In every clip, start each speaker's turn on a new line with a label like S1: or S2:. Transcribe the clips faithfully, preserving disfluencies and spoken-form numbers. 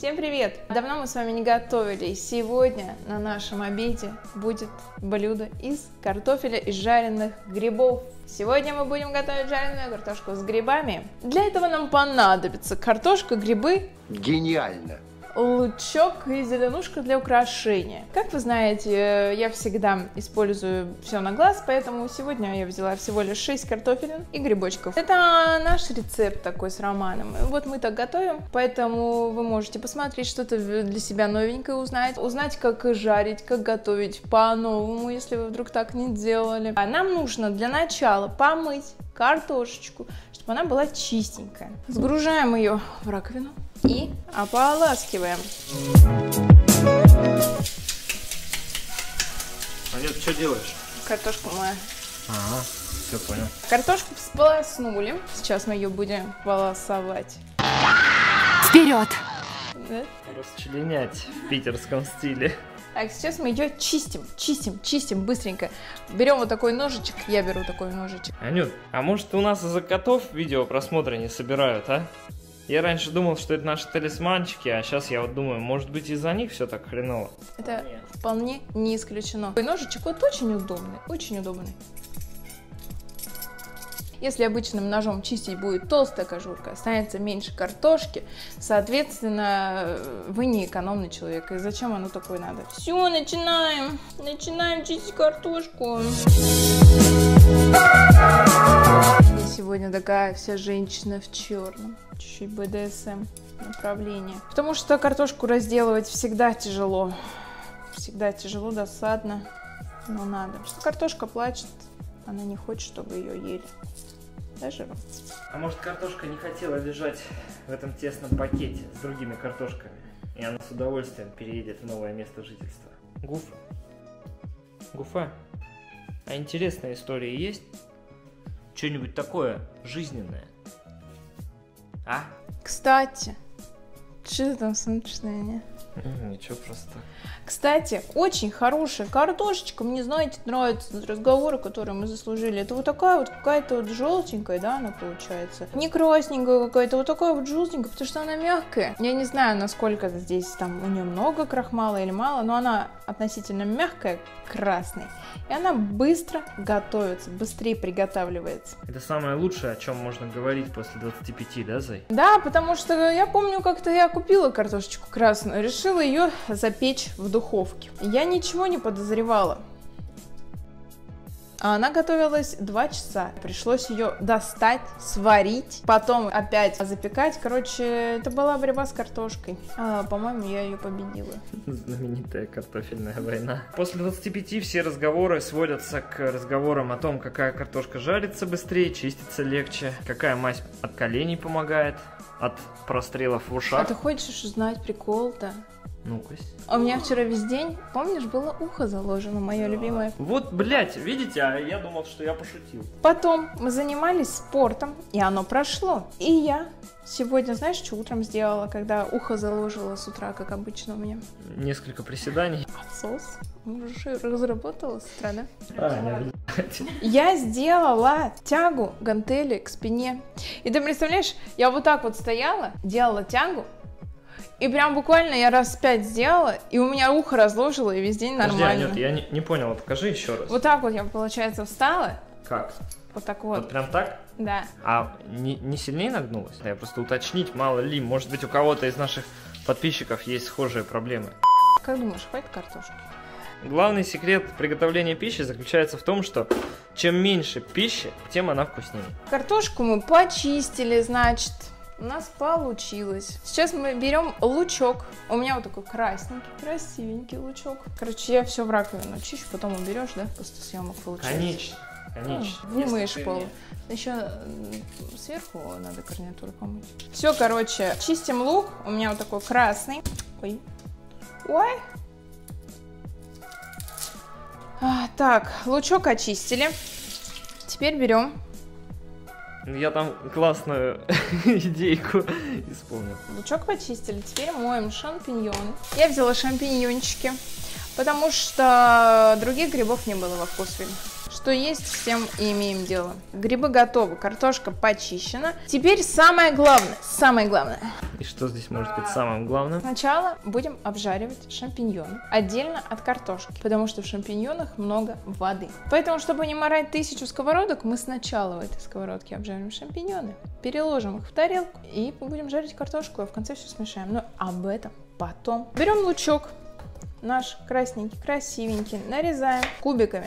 S1: Всем привет! Давно мы с вами не готовили, и сегодня на нашем обеде будет блюдо из картофеля и жареных грибов. Сегодня мы будем готовить жареную картошку с грибами. Для этого нам понадобится картошка, грибы.
S2: Гениально!
S1: Лучок и зеленушка для украшения. Как вы знаете, я всегда использую все на глаз, поэтому сегодня я взяла всего лишь шесть картофелин и грибочков. Это наш рецепт такой с Романом. Вот мы так готовим, поэтому вы можете посмотреть что-то для себя новенькое, узнать, узнать, как жарить, как готовить по-новому, если вы вдруг так не делали. А нам нужно для начала помыть картошечку, чтобы она была чистенькая. Сгружаем ее в раковину и ополаскиваем.
S3: Анют, что делаешь?
S1: Картошку мою.
S3: Ага, все понял.
S1: Картошку всполоснули. Сейчас мы ее будем полосовать.
S4: Вперед!
S1: Да?
S3: Расчленять в питерском стиле.
S1: Так, сейчас мы ее чистим, чистим, чистим быстренько. Берем вот такой ножичек, я беру такой ножичек.
S3: Анют, а может у нас из-за котов видео просмотра не собирают, а? Я раньше думал, что это наши талисманчики, а сейчас я вот думаю, может быть из-за них все так хреново.
S1: Это
S3: Нет.
S1: вполне не исключено. Такой ножичек вот очень удобный, очень удобный. Если обычным ножом чистить будет толстая кожурка, останется меньше картошки, соответственно, вы не экономный человек. И зачем оно такое надо? Все, начинаем. Начинаем чистить картошку. Я сегодня такая вся женщина в черном. Чуть-чуть бэ дэ эс эм направление. Потому что картошку разделывать всегда тяжело. Всегда тяжело, досадно. Но надо. Потому что картошка плачет. Она не хочет, чтобы ее ели. Даже.
S3: А может картошка не хотела лежать в этом тесном пакете с другими картошками, и она с удовольствием переедет в новое место жительства? Гуфа. Гуфа, а интересная история есть? Что-нибудь такое жизненное? А?
S1: Кстати, что ты там смотришь на меня?
S3: Ничего, просто.
S1: Кстати, очень хорошая картошечка. Мне, знаете, нравятся разговоры, которые мы заслужили. Это вот такая вот какая-то вот желтенькая, да, она получается. Не красненькая какая-то, вот такая вот желтенькая, потому что она мягкая. Я не знаю, насколько здесь там у нее много крахмала или мало, но она относительно мягкая, красной. И она быстро готовится, быстрее приготавливается.
S3: Это самое лучшее, о чем можно говорить после двадцати пяти, да, Зай?
S1: Да, потому что я помню, как-то я купила картошечку красную, решила ее запечь в духовке. Я ничего не подозревала. А она готовилась два часа. Пришлось ее достать, сварить, потом опять запекать. Короче, это была борьба с картошкой. А, по-моему, я ее победила.
S3: Знаменитая картофельная война. После двадцати пяти все разговоры сводятся к разговорам о том, какая картошка жарится быстрее, чистится легче, какая мазь от коленей помогает, от прострелов в ушах.
S1: А ты хочешь узнать прикол-то?
S3: Ну-ка.
S1: А у меня вчера весь день, помнишь, было ухо заложено, мое любимое.
S3: Вот, блядь, видите, а я думал, что я пошутил.
S1: Потом мы занимались спортом, и оно прошло. И я сегодня, знаешь, что утром сделала, когда ухо заложило с утра, как обычно у меня?
S3: Несколько приседаний.
S1: Отсос. Уже разработала с утра, да?
S3: А, блядь.
S1: Я сделала тягу гантели к спине. И ты представляешь, я вот так вот стояла, делала тягу, и прям буквально я раз пять сделала, и у меня ухо разложило, и весь день нормально.
S3: Подожди, Анют, я не, не понял, покажи еще раз.
S1: Вот так вот я, получается, встала.
S3: Как?
S1: Вот так вот.
S3: Вот прям так?
S1: Да.
S3: А не, не сильнее нагнулась? Я просто уточнить, мало ли, может быть у кого-то из наших подписчиков есть схожие проблемы.
S1: Как думаешь, хватит картошки?
S3: Главный секрет приготовления пищи заключается в том, что чем меньше пищи, тем она вкуснее.
S1: Картошку мы почистили, значит. У нас получилось. Сейчас мы берем лучок. У меня вот такой красненький, красивенький лучок. Короче, я все в раковину чищу, потом уберешь, да, после съемок получается.
S3: Конечно, конечно.
S1: Вымоешь пол. Еще сверху надо гарнитуру помыть. Все, короче, чистим лук. У меня вот такой красный. Ой. Ой. А, так, лучок очистили. Теперь берем.
S3: Я там классную идейку исполнил.
S1: Лучок почистили, теперь моем шампиньоны. Я взяла шампиньончики, потому что других грибов не было во вкусе. Что есть, с тем и имеем дело. Грибы готовы, картошка почищена. Теперь самое главное, самое главное.
S3: И что здесь может быть самым главным?
S1: Сначала будем обжаривать шампиньоны отдельно от картошки, потому что в шампиньонах много воды. Поэтому, чтобы не морать тысячу сковородок, мы сначала в этой сковородке обжарим шампиньоны, переложим их в тарелку и будем жарить картошку, а в конце все смешаем. Но об этом потом. Берем лучок наш красненький, красивенький, нарезаем кубиками.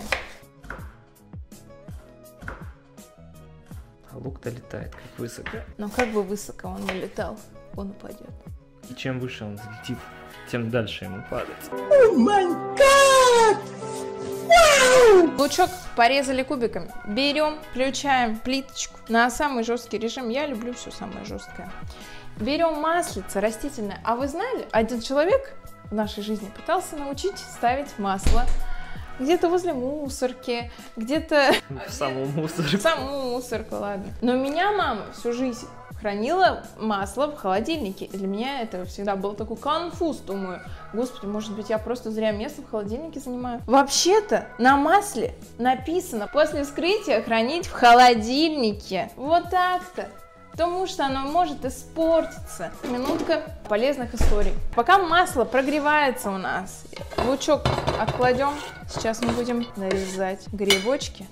S3: А лук-то летает как высоко.
S1: Но как бы высоко он не летал, он упадет.
S3: И чем выше он взлетит, тем дальше ему падать.
S1: О май гад! Лучок порезали кубиками. Берем, включаем плиточку на самый жесткий режим. Я люблю все самое жесткое. Берем маслице растительное. А вы знали, один человек в нашей жизни пытался научить ставить масло где-то возле мусорки, где-то...
S3: В саму мусорку.
S1: В саму мусорку, ладно. Но меня мама всю жизнь хранила масло в холодильнике. И для меня это всегда был такой конфуз. Думаю, господи, может быть, я просто зря место в холодильнике занимаю. Вообще-то на масле написано после вскрытия хранить в холодильнике. Вот так-то. Потому что оно может испортиться. Минутка полезных историй. Пока масло прогревается у нас, лучок откладем. Сейчас мы будем нарезать грибочки.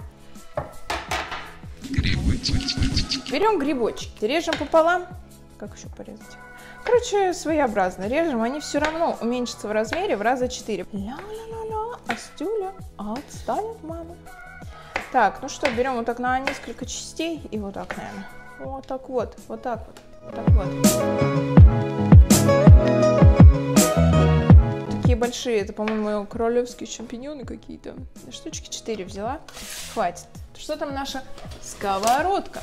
S1: Грибочки. Берем грибочки, режем пополам. Как еще порезать? Короче, своеобразно режем. Они все равно уменьшатся в размере в раза четыре. Ля-ля-ля-ля, Астюля отстанет мама. Так, ну что, берем вот так на несколько частей и вот так, наверное. Вот так вот, вот так вот, вот так вот. Такие большие, это, по-моему, королевские шампиньоны какие-то. Штучки четыре взяла, хватит. Что там наша сковородка?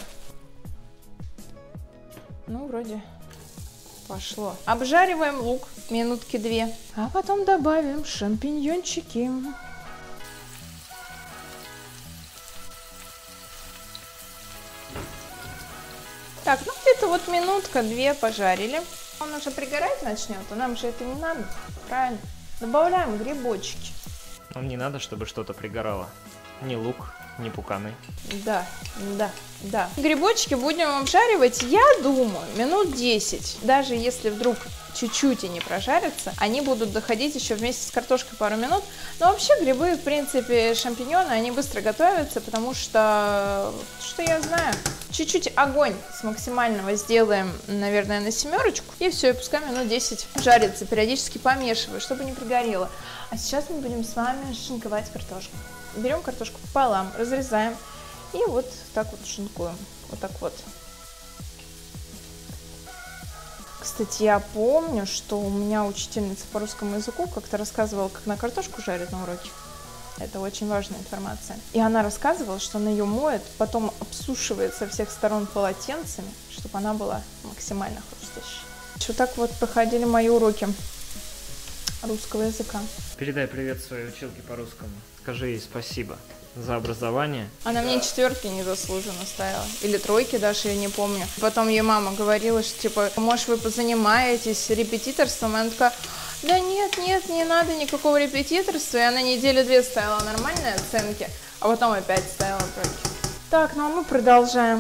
S1: Ну, вроде пошло. Обжариваем лук минутки две, а потом добавим шампиньончики. Так, ну где-то вот минутка-две пожарили. Он уже пригорать начнет, а нам же это не надо, правильно? Добавляем грибочки.
S3: Нам не надо, чтобы что-то пригорало. Ни лук, ни пуканы.
S1: Да, да, да. Грибочки будем обжаривать, я думаю, минут десять. Даже если вдруг чуть-чуть и не прожарятся, они будут доходить еще вместе с картошкой пару минут. Но вообще грибы, в принципе, шампиньоны, они быстро готовятся, потому что, что я знаю, чуть-чуть огонь с максимального сделаем, наверное, на семерочку. И все, и пускай минут десять жарится, периодически помешивая, чтобы не пригорело. А сейчас мы будем с вами шинковать картошку. Берем картошку пополам, разрезаем и вот так вот шинкуем. Вот так вот. Кстати, я помню, что у меня учительница по русскому языку как-то рассказывала, как на картошку жарят на уроке. Это очень важная информация. И она рассказывала, что она ее моет, потом обсушивает со всех сторон полотенцами, чтобы она была максимально хрустящей. Вот так вот проходили мои уроки русского языка.
S3: Передай привет своей училке по русскому. Скажи ей спасибо за образование.
S1: Она мне четверки незаслуженно ставила. Или тройки даже, я не помню. Потом ей мама говорила, что типа, может, вы позанимаетесь репетиторством? И она такая, да нет, нет, не надо никакого репетиторства. И она неделю две ставила нормальные оценки, а потом опять ставила тройки. Так, ну а мы продолжаем.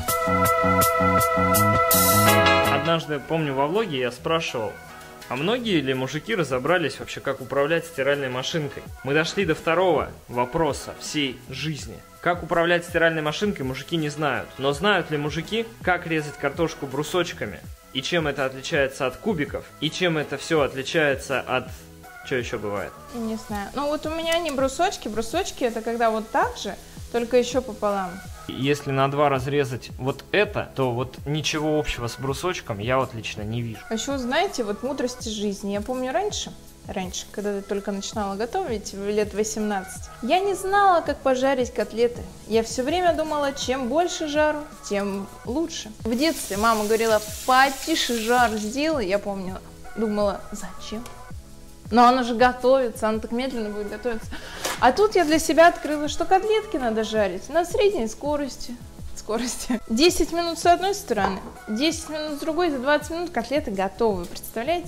S3: Однажды, помню, во влоге я спрашивал, а многие ли мужики разобрались вообще, как управлять стиральной машинкой? Мы дошли до второго вопроса всей жизни. Как управлять стиральной машинкой, мужики не знают. Но знают ли мужики, как резать картошку брусочками? И чем это отличается от кубиков? И чем это все отличается от... Что еще бывает?
S1: Не знаю. Ну вот у меня не брусочки. Брусочки это когда вот так же, только еще пополам.
S3: Если на два разрезать вот это, то вот ничего общего с брусочком я вот лично не вижу.
S1: А еще, знаете, вот мудрости жизни. Я помню раньше, раньше, когда я только начинала готовить, в лет восемнадцать, я не знала, как пожарить котлеты. Я все время думала, чем больше жару, тем лучше. В детстве мама говорила, потише жар сделай. Я помню, думала, зачем? Но она же готовится, она так медленно будет готовиться. А тут я для себя открыла, что котлетки надо жарить на средней скорости. скорости. десять минут с одной стороны, десять минут с другой, за двадцать минут котлеты готовы. Представляете?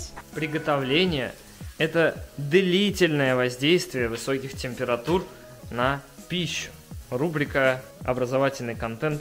S3: Приготовление – это длительное воздействие высоких температур на пищу. Рубрика «Образовательный контент».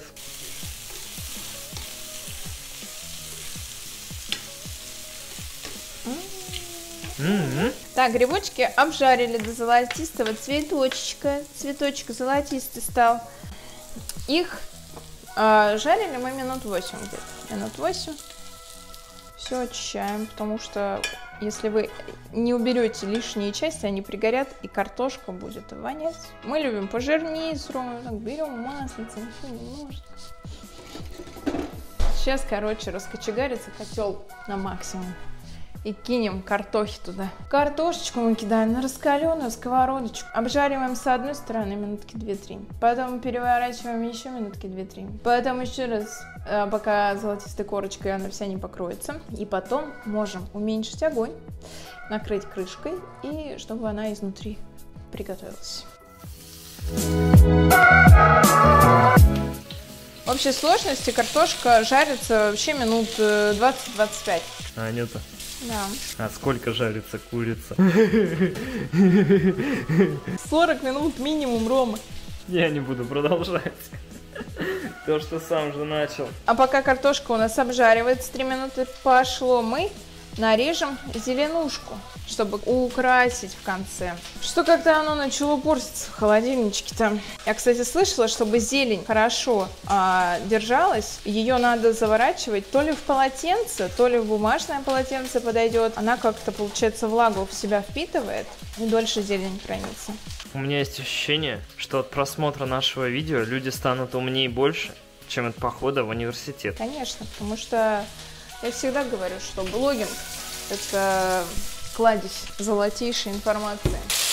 S3: Mm-hmm.
S1: Так, грибочки обжарили до золотистого цветочка. Цветочек золотистый стал. Их э, жарили мы минут восемь где-то. Минут восемь. Все очищаем, потому что если вы не уберете лишние части, они пригорят, и картошка будет вонять. Мы любим пожирнее сырую. Так, берем маслица, еще немножко. Сейчас, короче, раскочегарится котел на максимум. И кинем картохи туда. Картошечку мы кидаем на раскаленную сковородочку. Обжариваем с одной стороны минутки две-три. Потом переворачиваем еще минутки две-три. Потом еще раз, пока золотистой корочкой она вся не покроется. И потом можем уменьшить огонь, накрыть крышкой, и чтобы она изнутри приготовилась. В общей сложности картошка жарится вообще минут двадцать-двадцать пять.
S3: А, нет-то.
S1: Да.
S3: А сколько жарится курица?
S1: сорок минут минимум, Рома.
S3: Я не буду продолжать. То, что сам же начал.
S1: А пока картошка у нас обжаривается, три минуты пошло, мы нарежем зеленушку, чтобы украсить в конце. Что как-то оно начало портиться в холодильничке там. Я, кстати, слышала, чтобы зелень хорошо а, держалась, ее надо заворачивать то ли в полотенце, то ли в бумажное полотенце подойдет. Она как-то, получается, влагу в себя впитывает, и дольше зелень хранится.
S3: У меня есть ощущение, что от просмотра нашего видео люди станут умнее больше, чем от похода в университет.
S1: Конечно, потому что я всегда говорю, что блогинг – это кладезь золотейшей информации.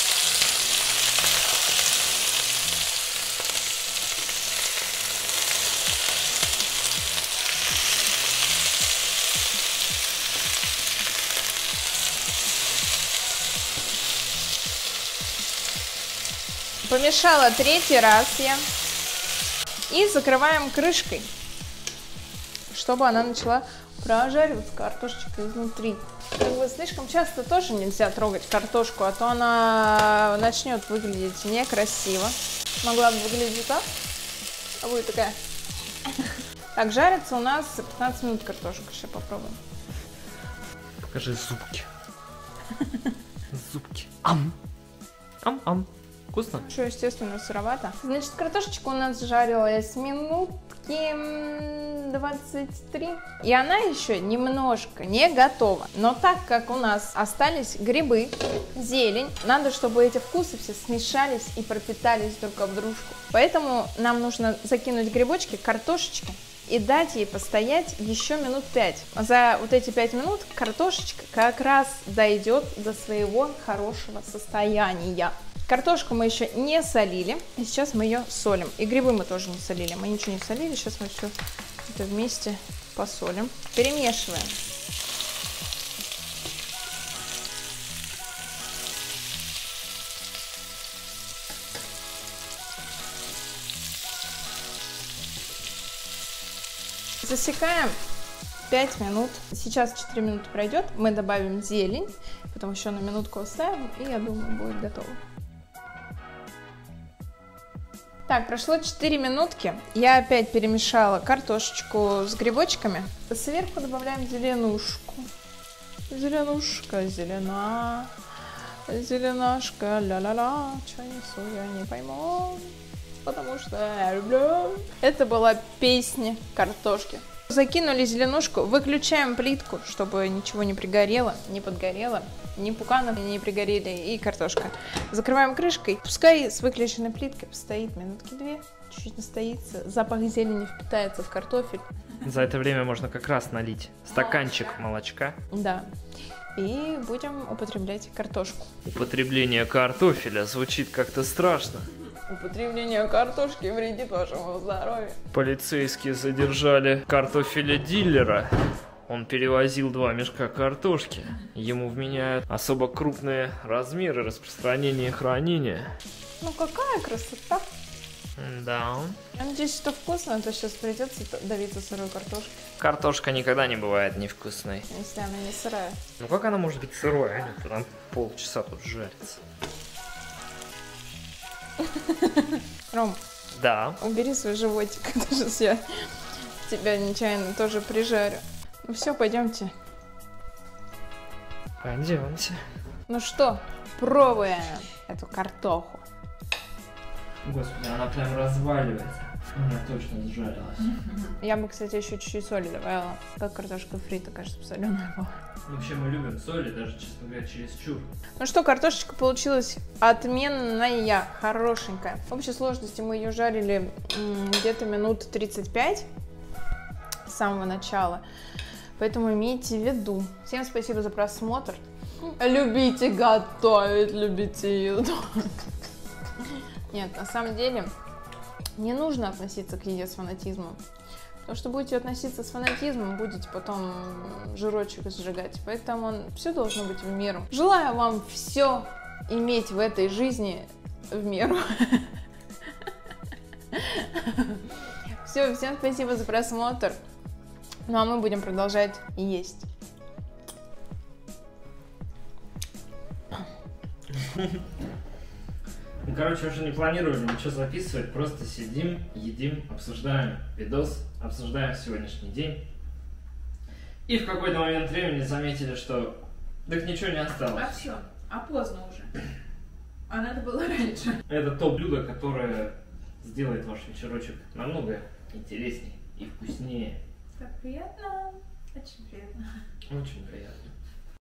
S1: Помешала третий раз я. И закрываем крышкой, чтобы она начала прожариваться, картошечка изнутри. Как бы слишком часто тоже нельзя трогать картошку, а то она начнет выглядеть некрасиво. Могла бы выглядеть так, а будет такая. Так, жарится у нас пятнадцать минут картошка. Сейчас попробуем.
S3: Покажи зубки. Зубки. Ам. Ам-ам. Вкусно?
S1: Что, естественно, сыровато. Значит, картошечка у нас жарилась минутки двадцать три. И она еще немножко не готова. Но так как у нас остались грибы, зелень, надо, чтобы эти вкусы все смешались и пропитались друг об дружку. Поэтому нам нужно закинуть грибочки, картошечки и дать ей постоять еще минут пять. За вот эти пять минут картошечка как раз дойдет до своего хорошего состояния. Картошку мы еще не солили, и сейчас мы ее солим. И грибы мы тоже не солили, мы ничего не солили, сейчас мы все это вместе посолим. Перемешиваем. Засекаем пять минут. Сейчас четыре минуты пройдет, мы добавим зелень, потом еще на минутку оставим, и я думаю, будет готово. Так, прошло четыре минутки. Я опять перемешала картошечку с грибочками. Сверху добавляем зеленушку. Зеленушка, зелена, зеленашка, ля-ля-ля. Чё несу, я не пойму, потому что я люблю. Это была песня картошки. Закинули зеленушку, выключаем плитку, чтобы ничего не пригорело, не подгорело, ни пуканы не пригорели, и картошка. Закрываем крышкой, пускай с выключенной плиткой постоит минутки две, чуть-чуть настоится, запах зелени впитается в картофель.
S3: За это время можно как раз налить стаканчик молочка.
S1: Да, и будем употреблять картошку.
S3: Употребление картофеля звучит как-то страшно.
S1: Употребление картошки вредит вашему здоровью.
S3: Полицейские задержали картофеля-дилера. Он перевозил два мешка картошки. Ему вменяют особо крупные размеры распространения и хранения.
S1: Ну какая красота!
S3: Да.
S1: Я надеюсь, что вкусно, а то сейчас придется давиться сырой картошкой.
S3: Картошка никогда не бывает невкусной.
S1: Если она не сырая.
S3: Ну как она может быть сырой? Она там полчаса тут жарится.
S1: Ром,
S3: Да.
S1: убери свой животик, это сейчас я тебя нечаянно тоже прижарю. Ну все, пойдемте.
S3: Пойдемте.
S1: Ну что, пробуем эту картоху.
S3: Господи, она прям разваливается. Она точно сжарилась.
S1: Я бы, кстати, еще чуть-чуть соли добавила. Как картошка фри, кажется, соленая была.
S3: Вообще мы любим соли, даже, честно говоря, чересчур.
S1: Ну что, картошечка получилась отменная, хорошенькая. В общей сложности мы ее жарили где-то минут тридцать пять с самого начала. Поэтому имейте в виду. Всем спасибо за просмотр. Любите готовить, любите еду. Нет, на самом деле не нужно относиться к еде с фанатизмом. Потому что будете относиться с фанатизмом, будете потом жирочек сжигать. Поэтому все должно быть в меру. Желаю вам все иметь в этой жизни в меру. Все, всем спасибо за просмотр. Ну а мы будем продолжать есть.
S3: Ну, короче, уже не планировали ничего записывать, просто сидим, едим, обсуждаем видос, обсуждаем сегодняшний день. И в какой-то момент времени заметили, что так ничего не осталось.
S1: А все, а поздно уже. А надо было раньше.
S3: Это то блюдо, которое сделает ваш вечерочек намного интереснее и вкуснее.
S1: Так приятно, очень приятно.
S3: Очень приятно.